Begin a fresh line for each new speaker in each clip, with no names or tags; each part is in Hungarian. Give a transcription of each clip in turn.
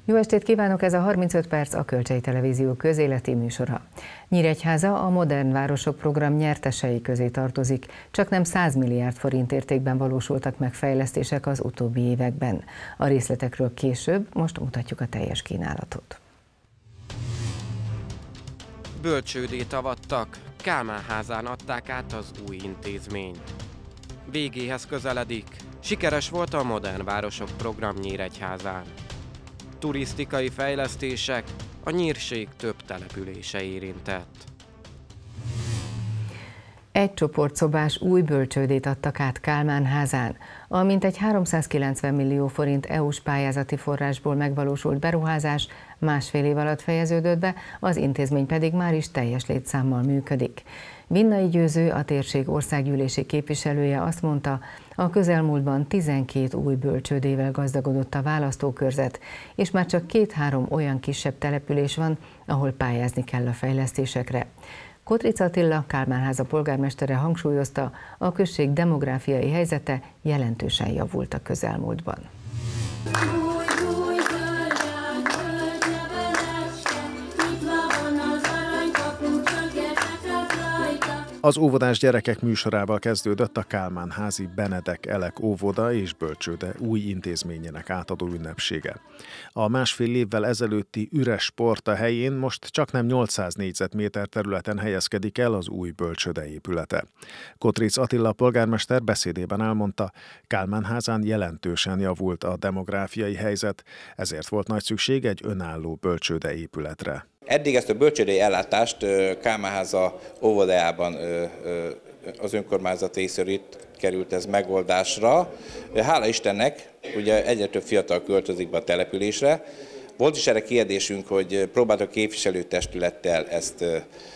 Jó estét kívánok, ez a 35 perc a Kölcsei Televízió közéleti műsora. Nyíregyháza a Modern Városok program nyertesei közé tartozik, csaknem 100 milliárd forint értékben valósultak meg fejlesztések az utóbbi években. A részletekről később, most mutatjuk a teljes kínálatot.
Bölcsődét avattak, Kálmán házán adták át az új intézményt. Végéhez közeledik, sikeres volt a Modern Városok program Nyíregyházán. Turisztikai fejlesztések, a nyírség több települése érintett.
Egy csoportszobás új bölcsődét adtak át Kálmán házán. A mintegy 390 millió forint EU-s pályázati forrásból megvalósult beruházás másfél év alatt fejeződött be, az intézmény pedig már is teljes létszámmal működik. Vinnai Győző, a térség országgyűlési képviselője azt mondta, a közelmúltban 12 új bölcsődével gazdagodott a választókörzet, és már csak 2-3 olyan kisebb település van, ahol pályázni kell a fejlesztésekre. Kotric Attila, Kálmán háza polgármestere hangsúlyozta, a község demográfiai helyzete jelentősen javult a közelmúltban.
Az óvodás gyerekek műsorával kezdődött a Kálmán házi Benedek Elek óvoda és bölcsőde új intézményének átadó ünnepsége. A másfél évvel ezelőtti üres porta helyén most csaknem 800 négyzetméter területen helyezkedik el az új bölcsőde épülete. Kotric Attila polgármester beszédében elmondta, Kálmán házán jelentősen javult a demográfiai helyzet, ezért volt nagy szükség egy önálló bölcsőde épületre.
Eddig ezt a bölcsődei ellátást Kálmán háza óvodájában az önkormányzat részéről itt került ez megoldásra. Hála Istennek, ugye egyre több fiatal költözik be a településre. Volt is erre kérdésünk, hogy próbáltak képviselőtestülettel ezt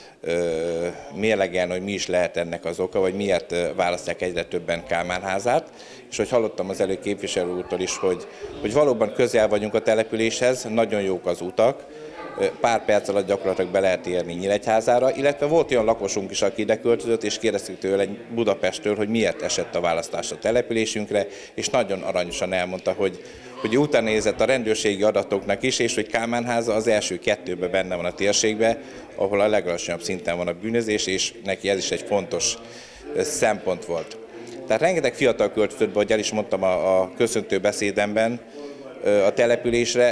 mérlegelni, hogy mi is lehet ennek az oka, vagy miért választják egyre többen Kálmán házát. És hogy hallottam az előbb képviselő úrtól is, hogy valóban közel vagyunk a településhez, nagyon jók az utak. Pár perc alatt gyakorlatilag be lehet érni Nyíregyházára, illetve volt olyan lakosunk is, aki ide költözött, és kérdeztük tőle Budapesttől, hogy miért esett a választás a településünkre, és nagyon aranyosan elmondta, hogy utána nézett a rendőrségi adatoknak is, és hogy Kálmán háza az első 2-ben benne van a térségben, ahol a legalacsonyabb szinten van a bűnözés, és neki ez is egy fontos szempont volt. Tehát rengeteg fiatal költözött be, ahogy el is mondtam a köszöntő beszédemben, a településre.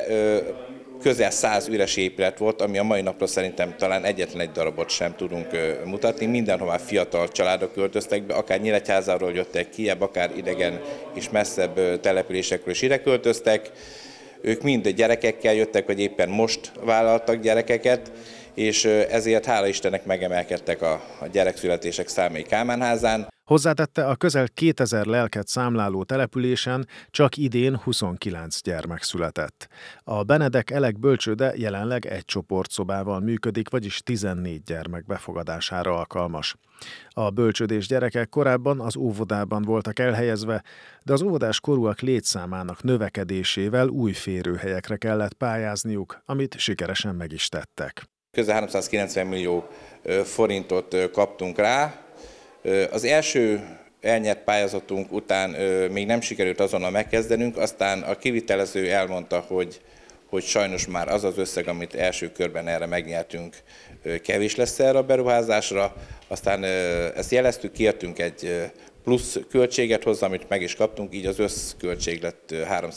Közel 100 üres épület volt, ami a mai napra szerintem talán egyetlen egy darabot sem tudunk mutatni. Mindenhová fiatal családok költöztek be, akár Nyíregyházáról jöttek ki, akár idegen és messzebb településekről is ide költöztek. Ők mind gyerekekkel jöttek, vagy éppen most vállaltak gyerekeket, és ezért hála Istennek megemelkedtek a gyerekszületések számai Kálmán házán.
Hozzátette, a közel 2000 lelket számláló településen csak idén 29 gyermek született. A Benedek Elek bölcsőde jelenleg egy csoportszobával működik, vagyis 14 gyermek befogadására alkalmas. A bölcsődés gyerekek korábban az óvodában voltak elhelyezve, de az óvodás korúak létszámának növekedésével új férőhelyekre kellett pályázniuk, amit sikeresen meg is tettek.
Közel 390 millió forintot kaptunk rá. Az első elnyert pályázatunk után még nem sikerült azonnal megkezdenünk, aztán a kivitelező elmondta, hogy sajnos már az az összeg, amit első körben erre megnyertünk, kevés lesz erre a beruházásra. Aztán ezt jeleztük, kértünk egy plusz költséget hozzá, amit meg is kaptunk, így az összköltség lett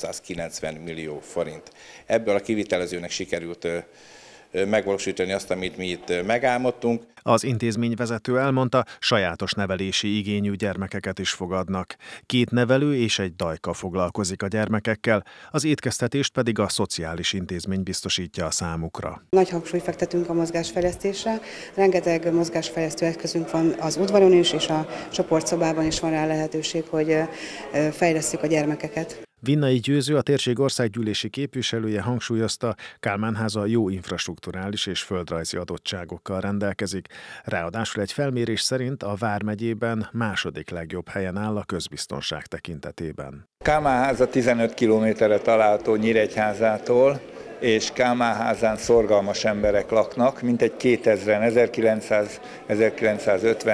390 millió forint. Ebből a kivitelezőnek sikerült megvalósítani azt, amit mi itt megálmodtunk.
Az intézményvezető elmondta, sajátos nevelési igényű gyermekeket is fogadnak. 2 nevelő és egy dajka foglalkozik a gyermekekkel, az étkeztetést pedig a szociális intézmény biztosítja a számukra.
Nagy hangsúlyt fektetünk a mozgásfejlesztésre, rengeteg mozgásfejlesztő eszközünk van az udvaron is, és a csoportszobában is van rá lehetőség, hogy fejlesszük a gyermekeket.
Vinnai Győző, a térség országgyűlési képviselője hangsúlyozta, Kálmán háza jó infrastrukturális és földrajzi adottságokkal rendelkezik. Ráadásul egy felmérés szerint a vármegyében második legjobb helyen áll a közbiztonság tekintetében.
Kálmán háza 15 kilométerre található Nyíregyházától, és Kálmán házán szorgalmas emberek laknak, mintegy 2000-en, 1950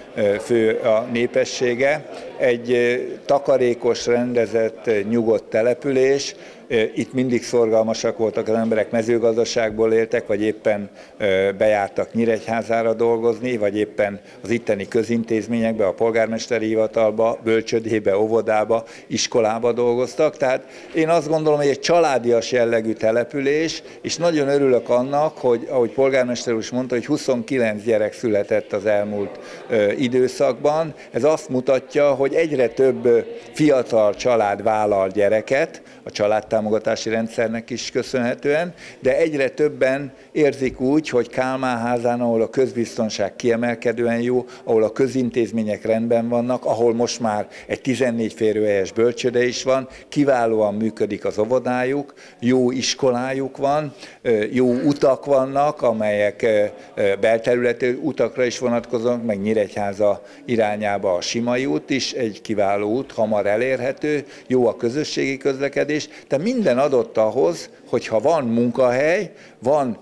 fő a népessége. Egy takarékos, rendezett, nyugodt település. Itt mindig szorgalmasak voltak az emberek, mezőgazdaságból éltek, vagy éppen bejártak Nyíregyházára dolgozni, vagy éppen az itteni közintézményekbe, a polgármesteri hivatalba, bölcsődébe, óvodába, iskolába dolgoztak. Tehát én azt gondolom, hogy egy családias jellegű település, és nagyon örülök annak, hogy ahogy polgármester úr is mondta, hogy 29 gyerek született az elmúlt időszakban. Ez azt mutatja, hogy egyre több fiatal család vállal gyereket, a családtámogatási rendszernek is köszönhetően, de egyre többen érzik úgy, hogy Kálmán-házán, ahol a közbiztonság kiemelkedően jó, ahol a közintézmények rendben vannak, ahol most már egy 14 férőhelyes bölcsőde is van, kiválóan működik az óvodájuk, jó iskolájuk van, jó utak vannak, amelyek belterületi utakra is vonatkoznak, meg Nyíregyháza irányába a Simai út is egy kiváló út, hamar elérhető, jó a közösségi közlekedés, tehát minden adott ahhoz, hogyha van munkahely, van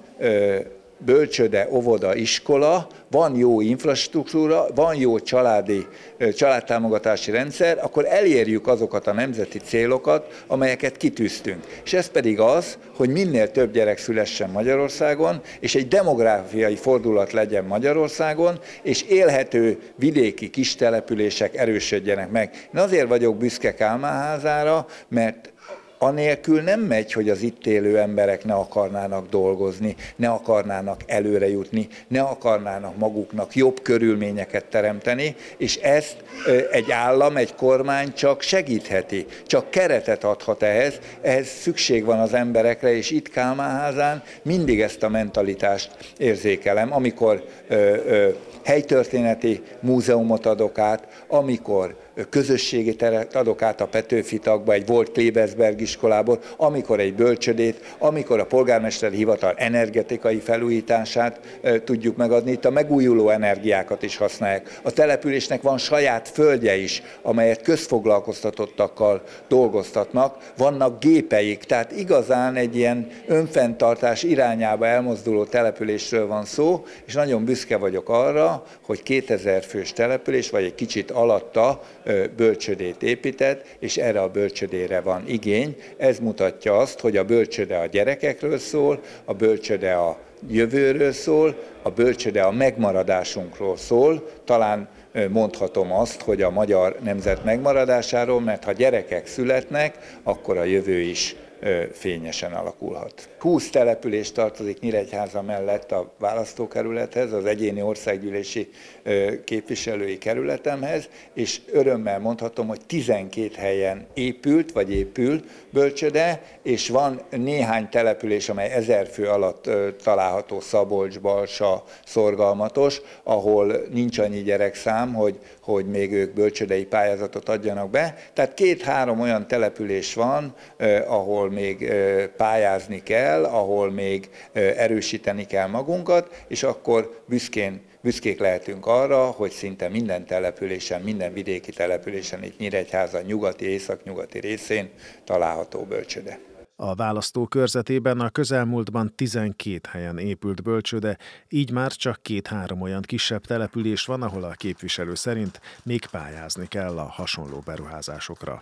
bölcsőde, óvoda, iskola, van jó infrastruktúra, van jó családtámogatási rendszer, akkor elérjük azokat a nemzeti célokat, amelyeket kitűztünk. És ez pedig az, hogy minél több gyerek szülessen Magyarországon, és egy demográfiai fordulat legyen Magyarországon, és élhető vidéki kistelepülések erősödjenek meg. Én azért vagyok büszke Kálmán-házára, mert anélkül nem megy, hogy az itt élő emberek ne akarnának dolgozni, ne akarnának előre jutni, ne akarnának maguknak jobb körülményeket teremteni, és ezt egy állam, egy kormány csak segítheti, csak keretet adhat ehhez szükség van az emberekre, és itt Kálmán-házán mindig ezt a mentalitást érzékelem, amikor helytörténeti múzeumot adok át, amikor közösségi teret adok át a Petőfi tagba, egy volt Klebersberg iskolából, amikor egy bölcsödét, amikor a polgármesteri hivatal energetikai felújítását tudjuk megadni. Itt a megújuló energiákat is használják. A településnek van saját földje is, amelyet közfoglalkoztatottakkal dolgoztatnak, vannak gépeik, tehát igazán egy ilyen önfenntartás irányába elmozduló településről van szó, és nagyon büszke vagyok arra, hogy 2000 fős település, vagy egy kicsit alatta bölcsödét épített, és erre a bölcsödére van igény. Ez mutatja azt, hogy a bölcsöde a gyerekekről szól, a bölcsöde a jövőről szól, a bölcsöde a megmaradásunkról szól. Talán mondhatom azt, hogy a magyar nemzet megmaradásáról, mert ha gyerekek születnek, akkor a jövő is fényesen alakulhat. 20 település tartozik Nyíregyháza mellett a választókerülethez, az egyéni országgyűlési képviselői kerületemhez, és örömmel mondhatom, hogy 12 helyen épült, vagy épül bölcsöde, és van néhány település, amely 1000 fő alatt található, Szabolcs, Balsa, Szorgalmatos, ahol nincs annyi gyerekszám, hogy még ők bölcsödei pályázatot adjanak be. Tehát 2-3 olyan település van, ahol még pályázni kell, ahol még erősíteni kell magunkat, és akkor büszkék lehetünk arra, hogy szinte minden településen, minden vidéki településen, itt Nyíregyháza nyugati, északnyugati részén található bölcsöde.
A választókörzetében a közelmúltban 12 helyen épült bölcsőde, így már csak 2-3 olyan kisebb település van, ahol a képviselő szerint még pályázni kell a hasonló beruházásokra.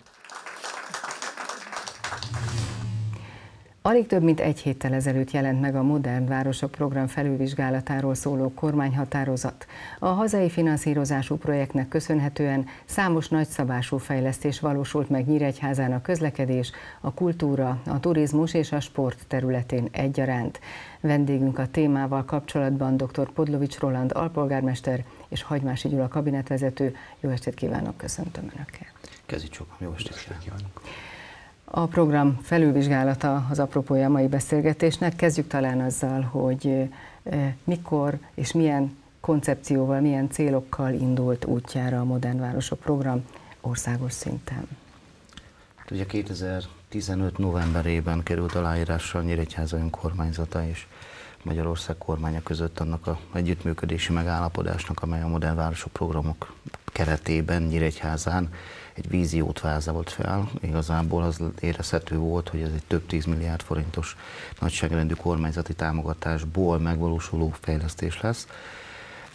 Alig több mint egy héttel ezelőtt jelent meg a Modern Városok program felülvizsgálatáról szóló kormányhatározat. A hazai finanszírozású projektnek köszönhetően számos nagyszabású fejlesztés valósult meg Nyíregyházán a közlekedés, a kultúra, a turizmus és a sport területén egyaránt. Vendégünk a témával kapcsolatban dr. Podlovics Roland alpolgármester és Hagymási Gyula kabinetvezető. Jó estét kívánok, köszöntöm Önöket.
Kezdjük, jó estét kívánok.
A program felülvizsgálata az apropója a mai beszélgetésnek. Kezdjük talán azzal, hogy mikor és milyen koncepcióval, milyen célokkal indult útjára a Modern Városok program országos szinten.
Ugye 2015 novemberében került aláírásra a Nyíregyháza önkormányzata és Magyarország kormánya között annak az együttműködési megállapodásnak, amely a Modern Városok programok keretében Nyíregyházán egy víziót vázolt fel. Igazából az érezhető volt, hogy ez egy több 10 milliárd forintos nagyságrendű kormányzati támogatásból megvalósuló fejlesztés lesz.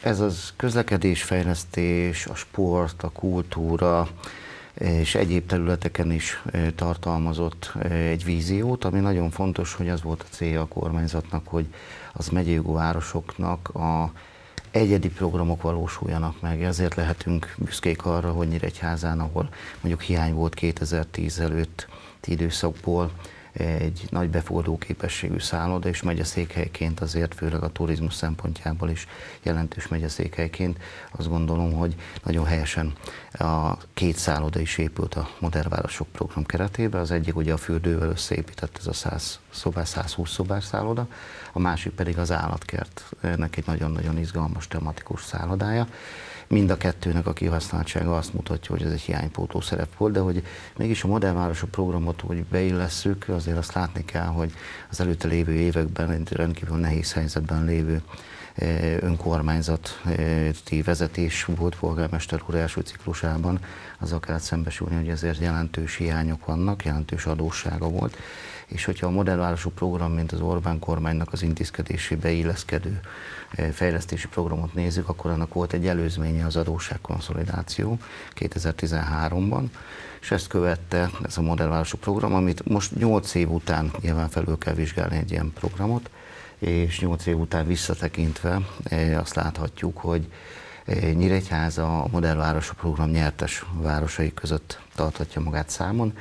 Ez az közlekedésfejlesztés, a sport, a kultúra és egyéb területeken is tartalmazott egy víziót, ami nagyon fontos, hogy az volt a célja a kormányzatnak, hogy az megyei városoknak a egyedi programok valósuljanak meg. Ezért lehetünk büszkék arra, hogy Nyíregyházán, ahol mondjuk hiány volt 2010 előtti időszakból, egy nagy befogadó képességű szálloda, és megyeszékhelyként azért, főleg a turizmus szempontjából is jelentős megyeszékhelyként, azt gondolom, hogy nagyon helyesen a 2 szálloda is épült a Modern Városok program keretében. Az egyik ugye a fürdővel összeépített, ez a 100 szobás, 120 szobás szálloda, a másik pedig az állatkertnek egy nagyon-nagyon izgalmas tematikus szállodája. Mind a kettőnek a kihasználtsága azt mutatja, hogy ez egy hiánypótló szerep volt, de hogy mégis a Modern Városok programot, hogy beillesszük, azért azt látni kell, hogy az előtte lévő években egy rendkívül nehéz helyzetben lévő önkormányzati vezetés volt polgármester úr első ciklusában, azzal kellett szembesülni, hogy ezért jelentős hiányok vannak, jelentős adóssága volt, és hogyha a Modern Városok program, mint az Orbán kormánynak az intézkedésébe illeszkedő fejlesztési programot nézzük, akkor annak volt egy előzménye, az adósságkonszolidáció 2013-ban, és ezt követte ez a Modern Városok program, amit most 8 év után nyilván felül kell vizsgálni egy ilyen programot, és 8 év után visszatekintve azt láthatjuk, hogy Nyíregyháza a Modern Városok program nyertes városai között tarthatja magát számon.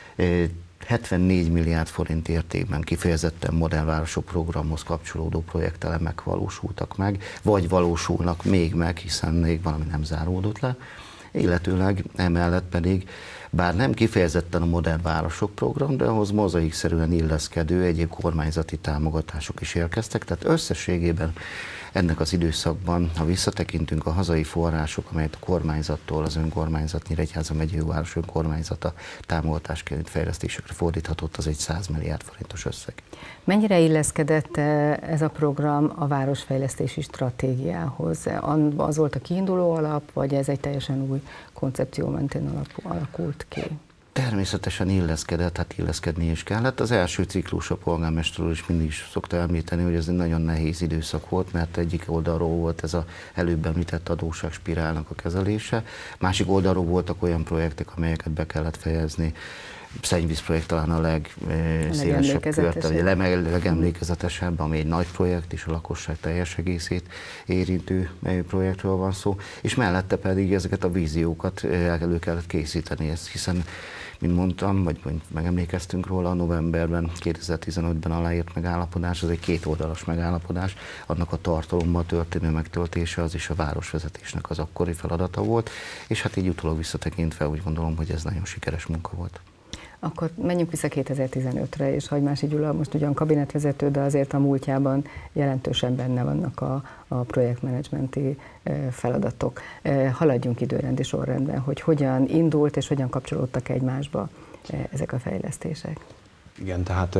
74 milliárd forint értékben kifejezetten Modern Városok programhoz kapcsolódó projektelemek valósultak meg, vagy valósulnak még meg, hiszen még valami nem záródott le, illetőleg emellett pedig, bár nem kifejezetten a Modern Városok program, de ahhoz mozaikszerűen illeszkedő egyéb kormányzati támogatások is érkeztek, tehát összességében ennek az időszakban, ha visszatekintünk a hazai források, amelyet a kormányzattól, az önkormányzat, Nyíregyháza megyei város önkormányzata támogatásként fejlesztésekre fordíthatott, az egy 100 milliárd forintos összeg.
Mennyire illeszkedett ez a program a városfejlesztési stratégiához? Az volt a kiinduló alap, vagy ez egy teljesen új koncepció mentén alakult ki?
Természetesen illeszkedett, hát illeszkedni is kellett. Az első ciklus a polgármester úr is mindig is szokta említeni, hogy ez egy nagyon nehéz időszak volt, mert egyik oldalról volt ez az előbb említett adósságspirálnak a kezelése, másik oldalról voltak olyan projektek, amelyeket be kellett fejezni. Szennyvíz projekt talán a legszélesebb körte, vagy a legemlékezetesebb, ami egy nagy projekt, és a lakosság teljes egészét érintő projektről van szó, és mellette pedig ezeket a víziókat elő kellett készíteni, hiszen, mint mondtam, vagy megemlékeztünk róla, a novemberben, 2015-ben aláírt megállapodás, az egy 2 oldalas megállapodás, annak a tartalommal történő megtöltése az is a városvezetésnek az akkori feladata volt, és hát így utólag visszatekintve úgy gondolom, hogy ez nagyon sikeres munka volt.
Akkor menjünk vissza 2015-re, és Hagymási Gyula most ugyan kabinetvezető, de azért a múltjában jelentősen benne vannak a projektmenedzsmenti feladatok. Haladjunk időrendi sorrendben, hogy hogyan indult és hogyan kapcsolódtak egymásba ezek a fejlesztések.
Igen, tehát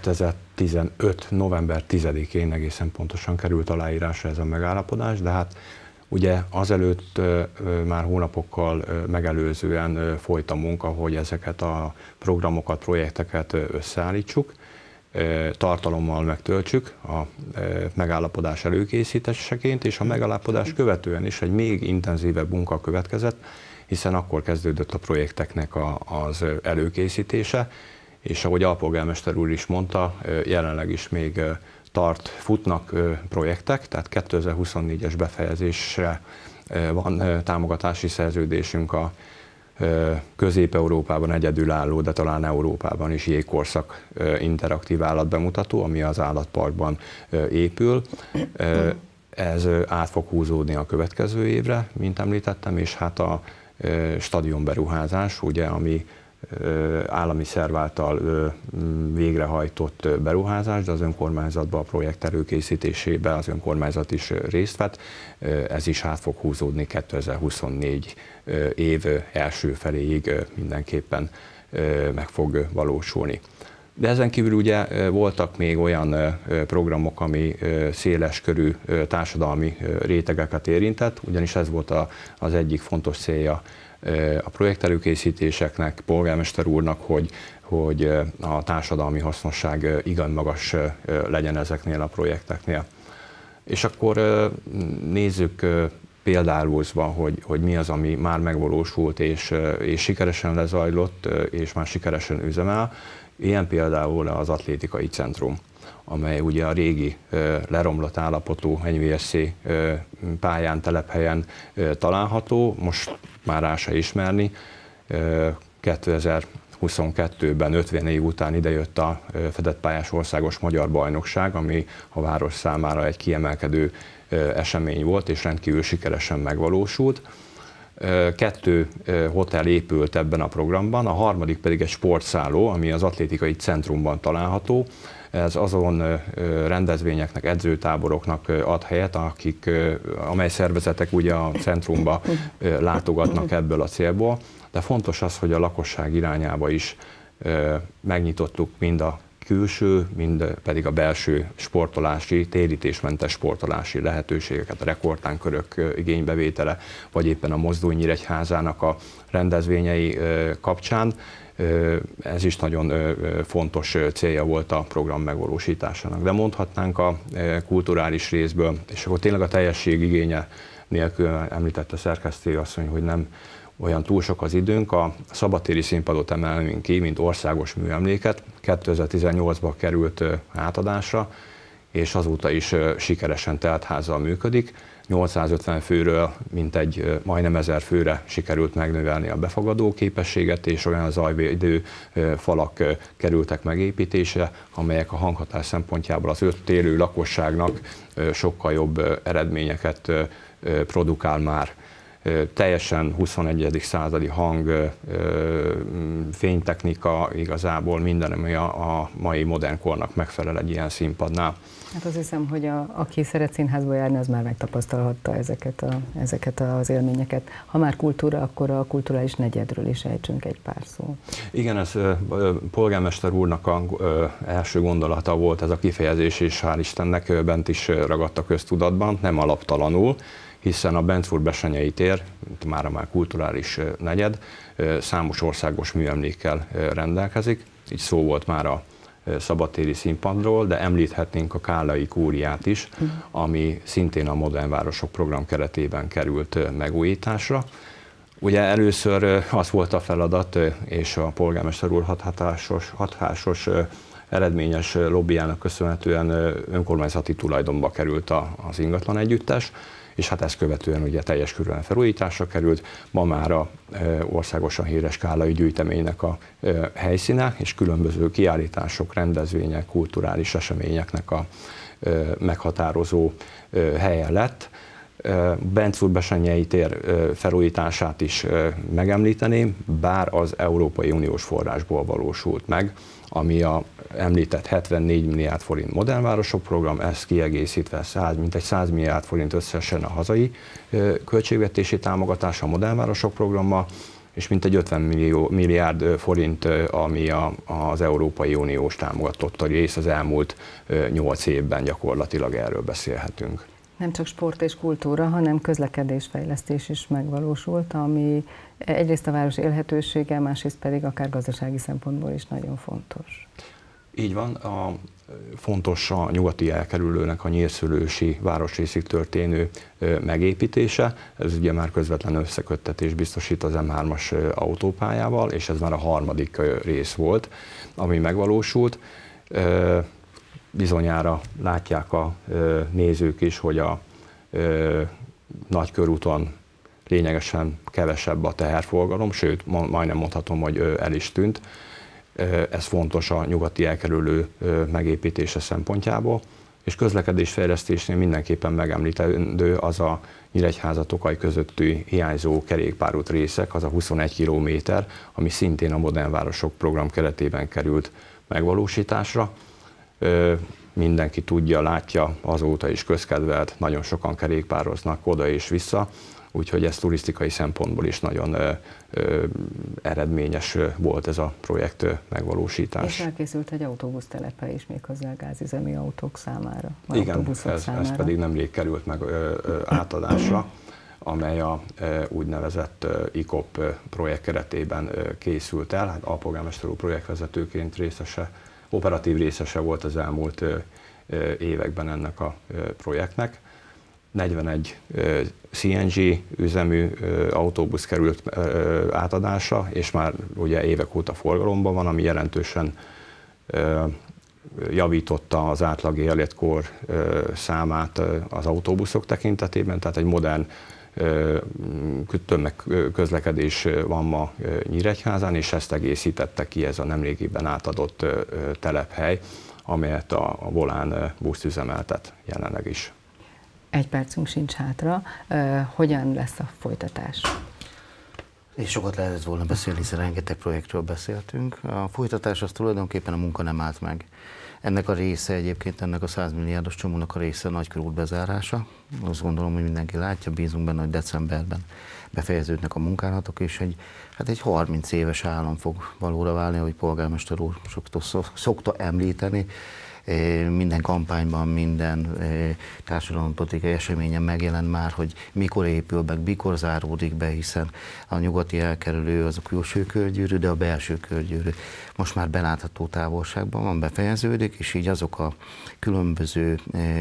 2015. november 10-én egészen pontosan került aláírásra ez a megállapodás, de hát ugye azelőtt már hónapokkal megelőzően folyt a munka, hogy ezeket a programokat, projekteket összeállítsuk, tartalommal megtöltsük a megállapodás előkészítéseként, és a megállapodás követően is egy még intenzívebb munka következett, hiszen akkor kezdődött a projekteknek az előkészítése, és ahogy alpolgármester úr is mondta, jelenleg is még futnak projektek, tehát 2024-es befejezésre van támogatási szerződésünk a Közép-Európában egyedülálló, de talán Európában is jégkorszak interaktív állatbemutató, ami az állatparkban épül. Ez át fog húzódni a következő évre, mint említettem, és hát a stadionberuházás, ugye, ami állami szerv által végrehajtott beruházás, de az önkormányzatban a projekt előkészítésében az önkormányzat is részt vett. Ez is át fog húzódni 2024 év első feléig mindenképpen meg fog valósulni. De ezen kívül ugye voltak még olyan programok, ami széles körű társadalmi rétegeket érintett, ugyanis ez volt az egyik fontos célja a projektelőkészítéseknek, polgármester úrnak, hogy a társadalmi hasznosság igen magas legyen ezeknél a projekteknél. És akkor nézzük példálózva, hogy mi az, ami már megvalósult és sikeresen lezajlott, és már sikeresen üzemel. Ilyen például az atlétikai centrum, amely ugye a régi leromlott állapotú NVSC pályán, telephelyen található, most már rá se ismerni. 2022-ben 50 év után idejött a fedett pályás országos magyar bajnokság, ami a város számára egy kiemelkedő esemény volt, és rendkívül sikeresen megvalósult. 2 hotel épült ebben a programban, a harmadik pedig egy sportszálló, ami az atlétikai centrumban található. Ez azon rendezvényeknek, edzőtáboroknak ad helyet, amely szervezetek ugye a centrumba látogatnak ebből a célból, de fontos az, hogy a lakosság irányába is megnyitottuk mind a külső, mind pedig a belső sportolási, térítésmentes sportolási lehetőségeket, a rekordtánkörök igénybevétele, vagy éppen a Mozdony Nyíregyházának a rendezvényei kapcsán. Ez is nagyon fontos célja volt a program megvalósításának. De mondhatnánk a kulturális részből, és akkor tényleg a teljesség igénye nélkül említette szerkesztő asszony, hogy nem olyan túl sok az időnk, a szabadtéri színpadot emelünk ki, mint országos műemléket. 2018-ban került átadásra, és azóta is sikeresen teltházzal működik. 850 főről mintegy majdnem 1000 főre sikerült megnövelni a befogadó képességet, és olyan zajvédő falak kerültek megépítésre, amelyek a hanghatás szempontjából az ott élő lakosságnak sokkal jobb eredményeket produkál már. Teljesen 21. századi hang, fénytechnika, igazából minden, ami a mai modern kornak megfelel egy ilyen színpadnál.
Hát azt hiszem, hogy aki szeret színházba járni, az már megtapasztalhatta ezeket az élményeket. Ha már kultúra, akkor a kulturális negyedről is ejtsünk egy pár szót.
Igen, ez polgármester úrnak az első gondolata volt ez a kifejezés, és hál' Istennek bent is ragadt a köztudatban, nem alaptalanul, hiszen a Bentfurt-Bessenyei tér, már kulturális negyed, számos országos műemlékkel rendelkezik. Így szó volt már a szabadtéri színpadról, de említhetnénk a Kállai Kúriát is, ami szintén a Modern Városok program keretében került megújításra. Ugye először az volt a feladat, és a polgármester úr hatásos eredményes lobbyának köszönhetően önkormányzati tulajdonba került az ingatlan együttes, és hát ezt követően ugye teljes körűen felújításra került. Ma már a országosan híres Kállai gyűjteménynek a helyszíne, és különböző kiállítások, rendezvények, kulturális eseményeknek a meghatározó helye lett. Bentfurt-Bessenyei tér felújítását is megemlíteném, bár az Európai Uniós forrásból valósult meg, ami a említett 74 milliárd forint Modern Városok program, ezt kiegészítve mintegy 100 milliárd forint összesen a hazai költségvetési támogatás a Modern Városok programmal, és mintegy 50 milliárd forint, ami az Európai Uniós támogatott rész, az elmúlt 8 évben gyakorlatilag erről beszélhetünk.
Nem csak sport és kultúra, hanem közlekedésfejlesztés is megvalósult, ami egyrészt a város élhetősége, másrészt pedig akár gazdasági szempontból is nagyon fontos.
Így van, fontos a nyugati elkerülőnek a nyírszülősi városrészig történő megépítése. Ez ugye már közvetlen összeköttetés biztosít az M3-as autópályával, és ez már a harmadik rész volt, ami megvalósult. Bizonyára látják a nézők is, hogy a Nagykörúton lényegesen kevesebb a teherforgalom, sőt, majdnem mondhatom, hogy el is tűnt. Ez fontos a nyugati elkerülő megépítése szempontjából, és közlekedésfejlesztésnél mindenképpen megemlítendő az a Nyíregyháza-Tokaj közötti hiányzó kerékpárút részek, az a 21 kilométer, ami szintén a Modern Városok program keretében került megvalósításra. Mindenki tudja, látja, azóta is közkedvelt, nagyon sokan kerékpároznak oda és vissza, úgyhogy ez turisztikai szempontból is nagyon eredményes volt ez a projekt megvalósítás.
És elkészült egy autóbusztelepe is, méghozzá gázüzemű autók számára.
Igen, ez pedig nemrég került meg átadásra, amely a úgynevezett ICOP projekt keretében készült el. A polgármester úr projektvezetőként operatív részese volt az elmúlt években ennek a projektnek. 41 CNG üzemű autóbusz került átadásra, és már ugye évek óta forgalomban van, ami jelentősen javította az átlagi életkor számát az autóbuszok tekintetében, tehát egy modern tömegközlekedés van ma Nyíregyházán, és ezt egészítette ki ez a nemrégiben átadott telephely, amelyet a Volán buszt üzemeltet jelenleg is.
Egy percünk sincs hátra. Hogyan lesz a folytatás?
És sokat lehetett volna beszélni, hiszen rengeteg projektről beszéltünk. A folytatás az tulajdonképpen a munka nem állt meg. Ennek a része egyébként, ennek a 100 milliárdos csomónak a része a nagykörút bezárása. Azt gondolom, hogy mindenki látja, bízunk benne, hogy decemberben befejeződnek a munkálatok, és egy 30 éves állam fog valóra válni, ahogy polgármester úr szokta említeni. Minden kampányban, minden társadalompolitikai eseményen megjelent már, hogy mikor épül meg, mikor záródik be, hiszen a nyugati elkerülő az a külső körgyűrű, de a belső körgyűrű most már belátható távolságban van, befejeződik, és így azok a különböző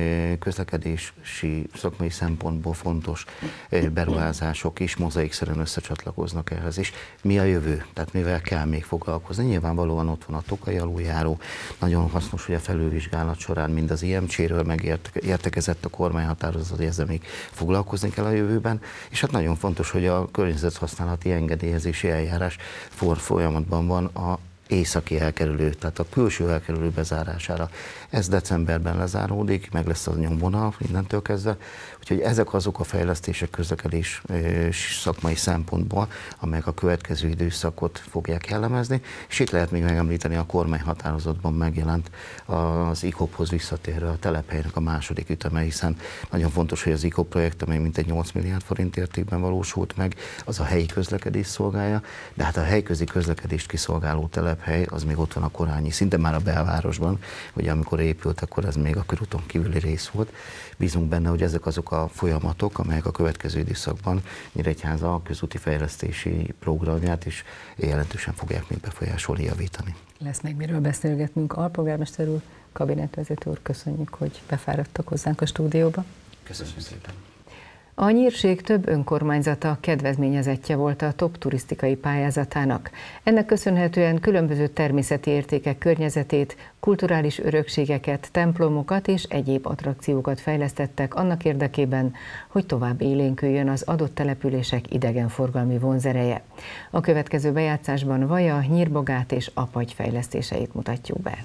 közlekedési szakmai szempontból fontos beruházások is mozaikszerűen összecsatlakoznak ehhez. És mi a jövő? Tehát mivel kell még foglalkozni? Nyilvánvalóan ott van a Tokai aluljáró, nagyon hasznos, hogy a felülvizsgálat során mind az IMC-ről megértekezett a kormányhatározat, hogy ezzel még foglalkozni kell a jövőben, és hát nagyon fontos, hogy a környezethasználati engedélyezési eljárás folyamatban van a északi elkerülő, tehát a külső elkerülő bezárására. Ez decemberben lezáródik, meg lesz az nyomvonal innentől kezdve, úgyhogy ezek azok a fejlesztések közlekedés szakmai szempontból, amelyek a következő időszakot fogják jellemezni, és itt lehet még megemlíteni a kormányhatározatban megjelent az ICOP-hoz visszatérő a telephelynek a második üteme, hiszen nagyon fontos, hogy az ICOP projekt, amely mintegy 8 milliárd forint értékben valósult meg, az a helyi közlekedés szolgálja, de hát a helyközi közlekedést kiszolgáló telephely az még ott van a Korányi, szinte már a belvárosban, ugye amikor épült, akkor ez még a körúton kívüli rész volt. Bízunk benne, hogy ezek azok a folyamatok, amelyek a következő időszakban Nyíregyháza közúti fejlesztési programját is jelentősen fogják még befolyásolni, javítani.
Lesz még miről beszélgetnünk. Alpolgármester úr, kabinetvezető úr, köszönjük, hogy befáradtak hozzánk a stúdióba.
Köszönöm szépen.
A Nyírség több önkormányzata kedvezményezettje volt a TOP turisztikai pályázatának. Ennek köszönhetően különböző természeti értékek környezetét, kulturális örökségeket, templomokat és egyéb attrakciókat fejlesztettek annak érdekében, hogy tovább élénküljön az adott települések idegenforgalmi vonzereje. A következő bejátszásban Vaja, Nyírbogát és Apagy fejlesztéseit mutatjuk be.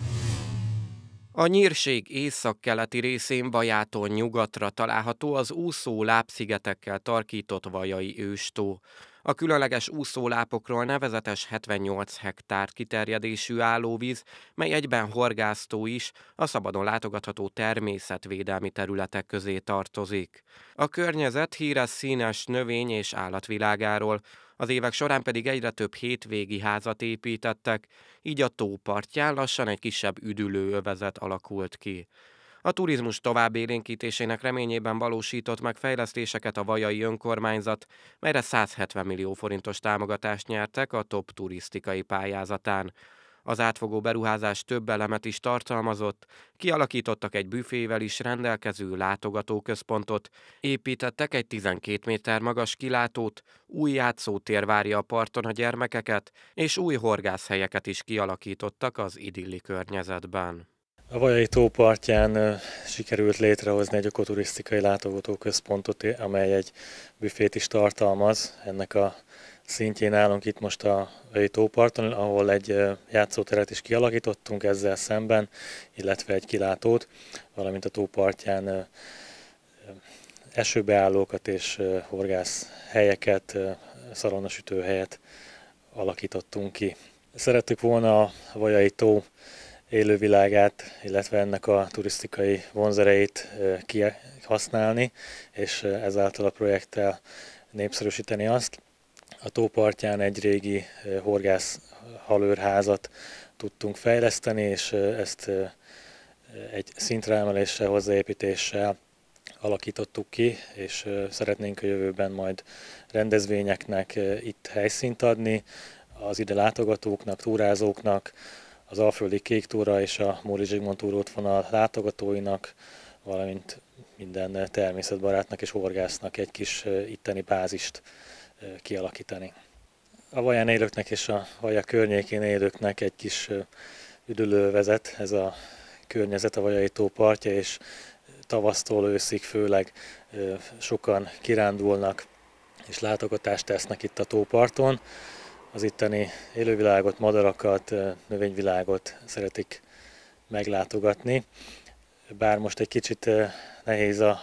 A Nyírség északkeleti részén Vajától nyugatra található az úszóláb-szigetekkel tarkított vajai őstó. A különleges úszólápokról nevezetes 78 hektár kiterjedésű állóvíz, mely egyben horgásztó is, a szabadon látogatható természetvédelmi területek közé tartozik. A környezet híres színes növény- és állatvilágáról, az évek során pedig egyre több hétvégi házat építettek, így a tó partján lassan egy kisebb üdülőövezet alakult ki. A turizmus továbbélénkítésének reményében valósított meg fejlesztéseket a vajai önkormányzat, melyre 170 millió forintos támogatást nyertek a TOP turisztikai pályázatán. Az átfogó beruházás több elemet is tartalmazott, kialakítottak egy büfével is rendelkező látogatóközpontot, építettek egy 12 méter magas kilátót, új játszótér várja a parton a gyermekeket, és új horgászhelyeket is kialakítottak az idilli környezetben.
A Vajai tó partján sikerült létrehozni egy ökoturisztikai látogatóközpontot, amely egy büfét is tartalmaz. Ennek a szintjén állunk itt most a Vajai tóparton, ahol egy játszóteret is kialakítottunk ezzel szemben, illetve egy kilátót, valamint a tópartján esőbeállókat és horgászhelyeket, szalonnasütőhelyet alakítottunk ki. Szerettük volna a Vajai tó élővilágát, illetve ennek a turisztikai vonzereit kihasználni, és ezáltal a projekttel népszerűsíteni azt. A tópartján egy régi horgász-halőrházat tudtunk fejleszteni, és ezt egy szintre emeléssel, hozzáépítéssel alakítottuk ki, és szeretnénk a jövőben majd rendezvényeknek itt helyszínt adni, az ide látogatóknak, túrázóknak, az Alföldi Kék Túra és a Móricz Zsigmond túrótvonal látogatóinak, valamint minden természetbarátnak és horgásznak egy kis itteni bázist kialakítani. A Vaján élőknek és a Vaja környékén élőknek egy kis üdülő vezet ez a környezet, a Vajai tó partja, és tavasztól őszig főleg sokan kirándulnak és látogatást tesznek itt a tóparton. Az itteni élővilágot, madarakat, növényvilágot szeretik meglátogatni. Bár most egy kicsit nehéz a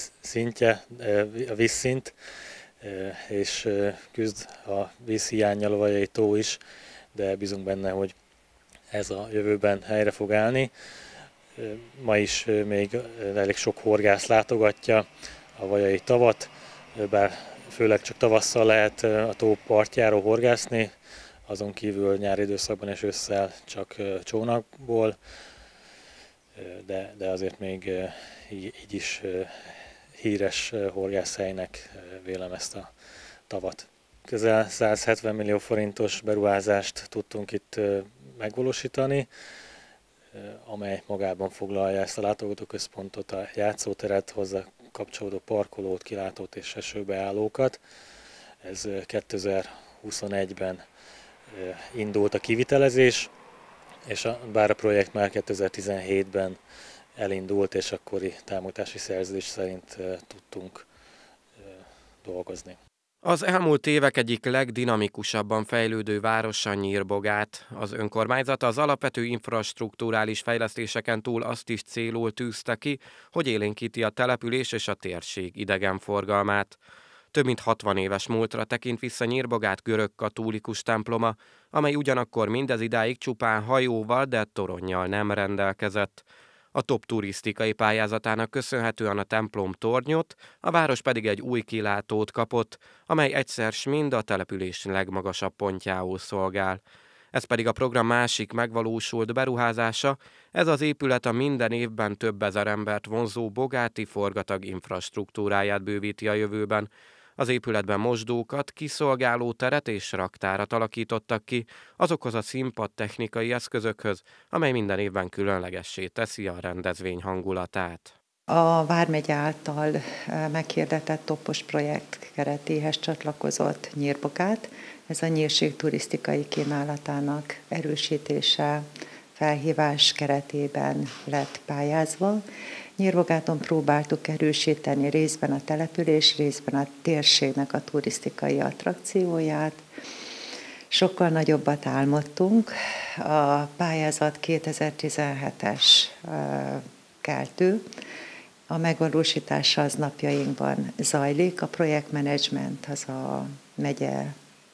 vízszint, és küzd a vízhiánnyal a Vajai tó is, de bízunk benne, hogy ez a jövőben helyre fog állni. Ma is még elég sok horgász látogatja a Vajai tavat, bár főleg csak tavasszal lehet a tó partjáról horgászni, azon kívül nyári időszakban és ősszel csak csónakból, de azért még így is híres horgászhelynek vélem ezt a tavat. Közel 170 millió forintos beruházást tudtunk itt megvalósítani, amely magában foglalja ezt a látogatóközpontot, a játszóteret, hozzá kapcsolódó parkolót, kilátót és esőbeállókat. Ez 2021-ben indult a kivitelezés, és bár a projekt már 2017-ben elindult, és akkori támogatási szerződés szerint tudtunk dolgozni.
Az elmúlt évek egyik legdinamikusabban fejlődő városa Nyírbogát. Az önkormányzat az alapvető infrastrukturális fejlesztéseken túl azt is célul tűzte ki, hogy élénkíti a település és a térség idegenforgalmát. Több mint 60 éves múltra tekint vissza Nyírbogát görög-katolikus temploma, amely ugyanakkor mindez idáig csupán hajóval, de toronnyal nem rendelkezett. A TOP turisztikai pályázatának köszönhetően a templom tornyot, a város pedig egy új kilátót kapott, amely egyszer s mind a település legmagasabb pontjául szolgál. Ez pedig a program másik megvalósult beruházása, ez az épület a minden évben több ezer embert vonzó Bogáti forgatag infrastruktúráját bővíti a jövőben. Az épületben mosdókat, kiszolgáló teret és raktárat alakítottak ki azokhoz a színpad technikai eszközökhöz, amely minden évben különlegessé teszi a rendezvény hangulatát.
A Vármegye által meghirdetett topos projekt keretéhez csatlakozott Nyírbogát. Ez a nyírség turisztikai kínálatának erősítése, felhívás keretében lett pályázva. Nyírbogáton próbáltuk erősíteni részben a település, részben a térségnek a turisztikai attrakcióját. Sokkal nagyobbat álmodtunk. A pályázat 2017-es keltő. A megvalósítása az napjainkban zajlik. A projektmenedzsment az a megye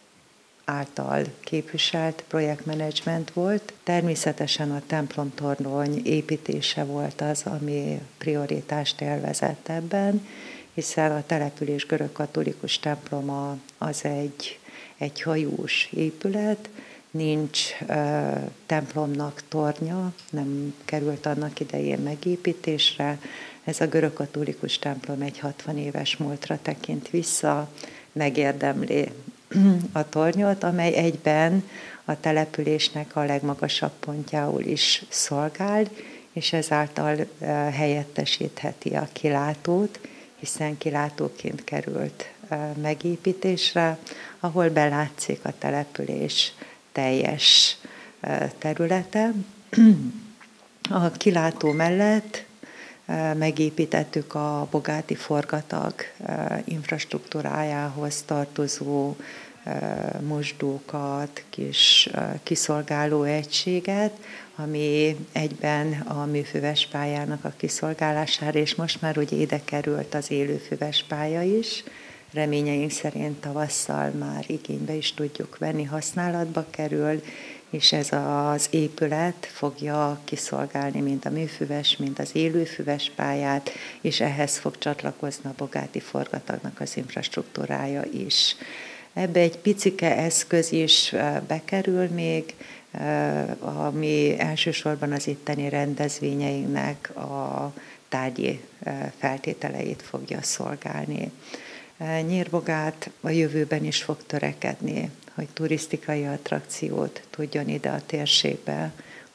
által képviselt projektmenedzsment volt. Természetesen a templomtorony építése volt az, ami prioritást élvezett ebben, hiszen a település görög-katolikus temploma az egy hajós épület, nincs templomnak tornya, nem került annak idején megépítésre. Ez a görög-katolikus templom egy 60 éves múltra tekint vissza, megérdemli a tornyot, amely egyben a településnek a legmagasabb pontjául is szolgál, és ezáltal helyettesítheti a kilátót, hiszen kilátóként került megépítésre, ahol belátszik a település teljes területe. A kilátó mellett megépítettük a Bogáti forgatag infrastruktúrájához tartozó mosdókat, kis kiszolgáló egységet, ami egyben a műfüves pályának a kiszolgálására, és most már ugye ide került az élőfüves pálya is. Reményeink szerint tavasszal már igénybe is tudjuk venni, használatba kerül, és ez az épület fogja kiszolgálni mind a műfüves, mind az élőfüves pályát, és ehhez fog csatlakozni a Bogáti forgatagnak az infrastruktúrája is. Ebbe egy picike eszköz is bekerül még, ami elsősorban az itteni rendezvényeinknek a tárgyi feltételeit fogja szolgálni. Nyírbogát a jövőben is fog törekedni, hogy turisztikai attrakciót tudjon ide a térségbe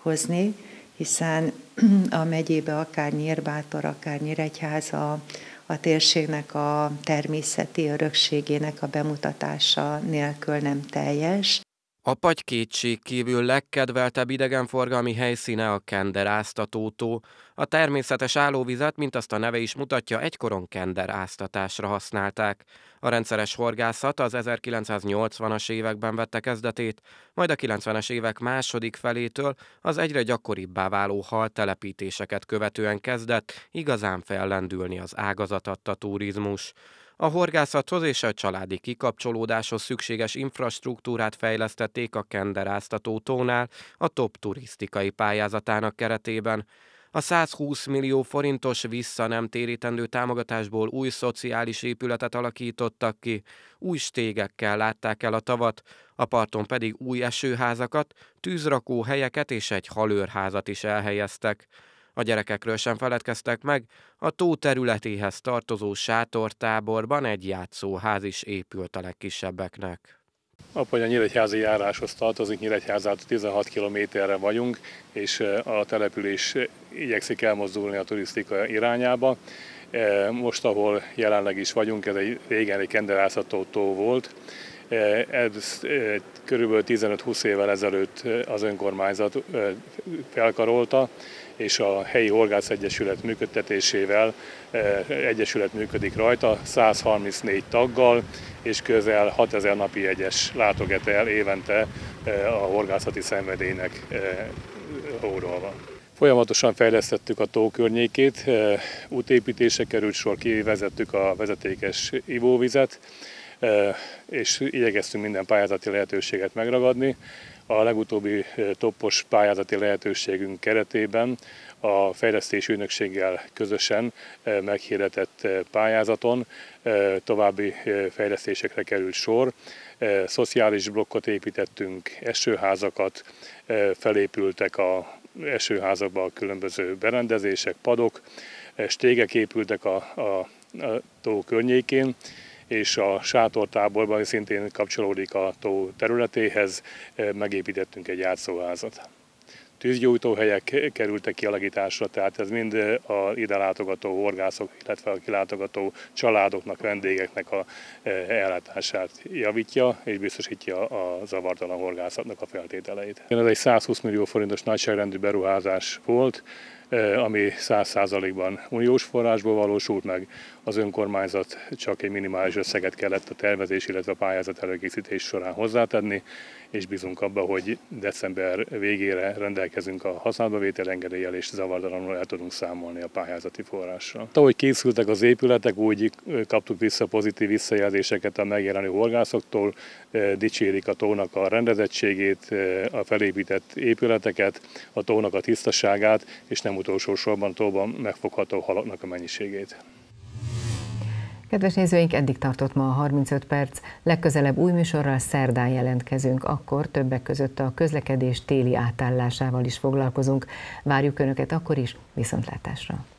hozni, hiszen a megyébe akár Nyírbátor, akár Nyíregyháza a térségnek a természeti örökségének a bemutatása nélkül nem teljes.
A Pagy kétségkívül legkedveltebb idegenforgalmi helyszíne a kenderáztató-tó. A természetes állóvizet, mint azt a neve is mutatja, egykoron kenderáztatásra használták. A rendszeres horgászat az 1980-as években vette kezdetét, majd a 90-es évek második felétől az egyre gyakoribbá váló haltelepítéseket követően kezdett igazán fellendülni az ágazat adta turizmus. A horgászathoz és a családi kikapcsolódáshoz szükséges infrastruktúrát fejlesztették a kenderáztató-tónál a TOP turisztikai pályázatának keretében. A 120 millió forintos vissza nem térítendő támogatásból új szociális épületet alakítottak ki, új stégekkel látták el a tavat, a parton pedig új esőházakat, tűzrakóhelyeket és egy halőrházat is elhelyeztek. A gyerekekről sem feledkeztek meg, a tó területéhez tartozó sátortáborban egy játszóház is épült a legkisebbeknek.
A Pagy a nyíregyházi járáshoz tartozik, Nyíregyházától 16 kilométerre vagyunk, és a település igyekszik elmozdulni a turisztika irányába. Most, ahol jelenleg is vagyunk, ez régen egy kenderáztató tó volt. Ez körülbelül 15-20 évvel ezelőtt az önkormányzat felkarolta, és a helyi horgászegyesület működtetésével egyesület működik rajta, 134 taggal, és közel 6000 napi jegyes látogat el évente a horgászati szenvedélynek hódolva. Folyamatosan fejlesztettük a tó környékét, útépítésre került sor, kivezettük a vezetékes ivóvizet, és igyekeztünk minden pályázati lehetőséget megragadni. A legutóbbi toppos pályázati lehetőségünk keretében a fejlesztési ügynökséggel közösen meghirdetett pályázaton további fejlesztésekre került sor. Szociális blokkot építettünk, esőházakat, felépültek az esőházakba a különböző berendezések, padok, stégek épültek a tó környékén, és a sátortáborban szintén kapcsolódik a tó területéhez, megépítettünk egy játszóházat. Tűzgyújtóhelyek kerültek kialakításra, tehát ez mind a ide látogató horgászok, illetve a kilátogató családoknak, vendégeknek a ellátását javítja, és biztosítja a zavartalan horgászatnak a feltételeit. Ez egy 120 millió forintos nagyságrendű beruházás volt, ami 100%-ban uniós forrásból valósult meg, az önkormányzat csak egy minimális összeget kellett a tervezés, illetve a pályázat előkészítés során hozzátenni, és bízunk abban, hogy december végére rendelkezünk a használatbavétel engedéllyel, és zavartalanul el tudunk számolni a pályázati forrással. Ahogy készültek az épületek, úgy kaptuk vissza pozitív visszajelzéseket a megjelenő horgászoktól, dicsérik a tónak a rendezettségét, a felépített épületeket, a tónak a tisztaságát, és nem utolsó sorban tóban megfogható halaknak a mennyiségét.
Kedves nézőink, eddig tartott ma a 35 perc. Legközelebb új műsorral szerdán jelentkezünk, akkor többek között a közlekedés téli átállásával is foglalkozunk. Várjuk Önöket akkor is, viszontlátásra!